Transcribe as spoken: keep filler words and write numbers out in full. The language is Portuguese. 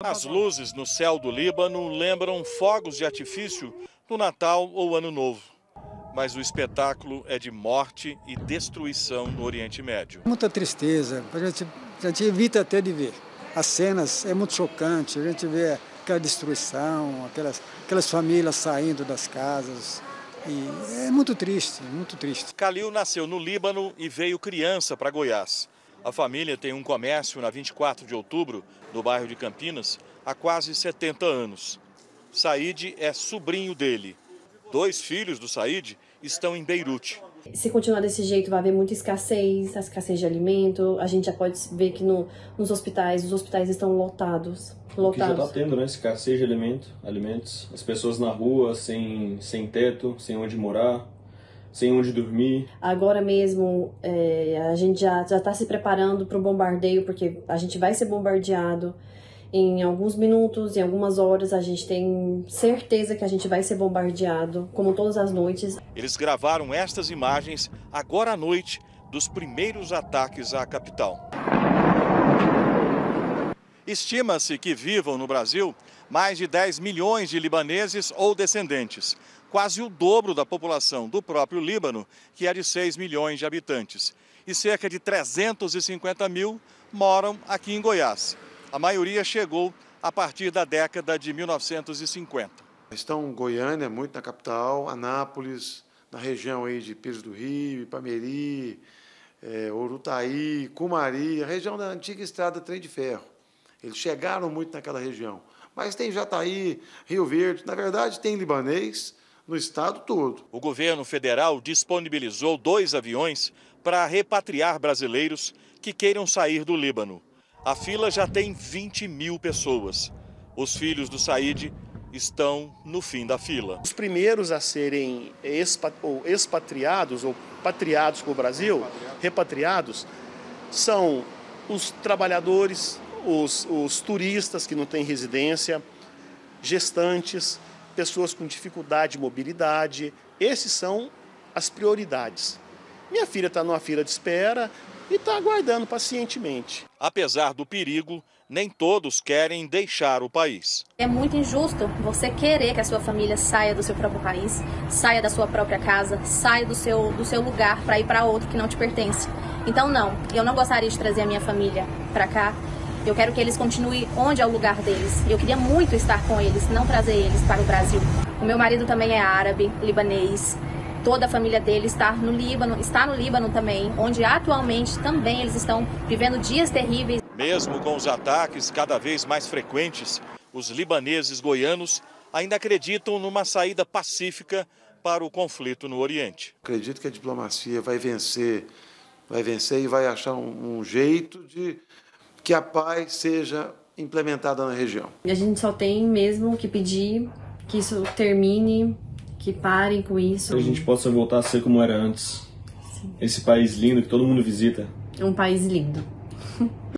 As luzes no céu do Líbano lembram fogos de artifício do Natal ou Ano Novo. Mas o espetáculo é de morte e destruição no Oriente Médio. Muita tristeza, a gente, a gente evita até de ver. As cenas é muito chocante, a gente vê aquela destruição, aquelas, aquelas famílias saindo das casas. E é muito triste, muito triste. Khalil nasceu no Líbano e veio criança para Goiás. A família tem um comércio na vinte e quatro de outubro, no bairro de Campinas, há quase setenta anos. Said é sobrinho dele. Dois filhos do Said estão em Beirute. Se continuar desse jeito, vai haver muita escassez, a escassez de alimento. A gente já pode ver que no, nos hospitais, os hospitais estão lotados. lotados. O que já está tendo, né? Escassez de alimento, alimentos. As pessoas na rua, sem, sem teto, sem onde morar, sem onde dormir. Agora mesmo, é, a gente já está se preparando para o bombardeio, porque a gente vai ser bombardeado. Em alguns minutos, em algumas horas, a gente tem certeza que a gente vai ser bombardeado, como todas as noites. Eles gravaram estas imagens agora à noite dos primeiros ataques à capital. Estima-se que vivam no Brasil mais de dez milhões de libaneses ou descendentes, quase o dobro da população do próprio Líbano, que é de seis milhões de habitantes. E cerca de trezentos e cinquenta mil moram aqui em Goiás. A maioria chegou a partir da década de mil novecentos e cinquenta. Estão em Goiânia, muito na capital, Anápolis, na região aí de Pires do Rio, Ipameri, é, Urutaí, Cumari, a região da antiga estrada Trem de Ferro. Eles chegaram muito naquela região. Mas tem Jataí, Rio Verde, na verdade tem libanês no estado todo. O governo federal disponibilizou dois aviões para repatriar brasileiros que queiram sair do Líbano. A fila já tem vinte mil pessoas. Os filhos do Said estão no fim da fila. Os primeiros a serem expatriados ou patriados para o Brasil, repatriados, são os trabalhadores, os, os turistas que não têm residência, gestantes, pessoas com dificuldade de mobilidade. Esses são as prioridades. Minha filha está numa fila de espera e está aguardando pacientemente. Apesar do perigo, nem todos querem deixar o país. É muito injusto você querer que a sua família saia do seu próprio país, saia da sua própria casa, saia do seu, do seu lugar para ir para outro que não te pertence. Então não, eu não gostaria de trazer a minha família para cá. Eu quero que eles continuem onde é o lugar deles. Eu queria muito estar com eles, não trazer eles para o Brasil. O meu marido também é árabe, libanês. Toda a família dele está no Líbano, está no Líbano também, onde atualmente também eles estão vivendo dias terríveis. Mesmo com os ataques cada vez mais frequentes, os libaneses goianos ainda acreditam numa saída pacífica para o conflito no Oriente. Acredito que a diplomacia vai vencer, vai vencer e vai achar um, um jeito de que a paz seja implementada na região. E a gente só tem mesmo que pedir que isso termine, que parem com isso. Que a gente possa voltar a ser como era antes. Sim. Esse país lindo que todo mundo visita. É um país lindo.